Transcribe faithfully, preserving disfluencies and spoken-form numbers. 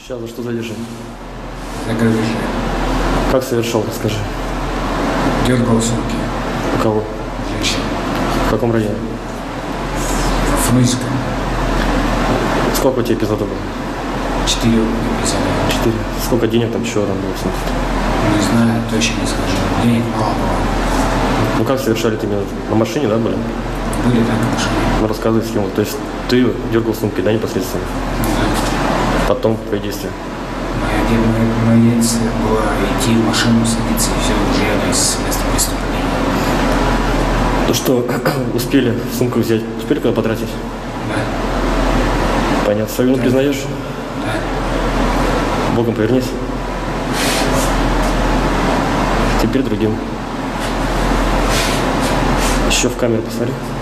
Сейчас за что задержан? За грабежи. Как совершал, расскажи. Дергал сумки. У кого? Женщин. В каком районе? В Фрунзенском. Сколько у тебя эпизодов было? Четыре эпизода. Четыре. Сколько денег там еще там было? Не знаю, точно не скажу. Денег мало было. Ну как совершали ты именно? На машине, да, были? Были так в машине. Ну рассказывай схему. То есть ты дергал сумки, да, непосредственно? Да. Потом твои действия. Моя, моя, моя действие была идти в машину, садиться и все, уезжали с места преступления. То, что успели в сумку взять, успели куда потратить? Да. Понятно. Свою вину Да. признаешь? Да. Богом повернись. Теперь другим. Еще в камеру посмотри.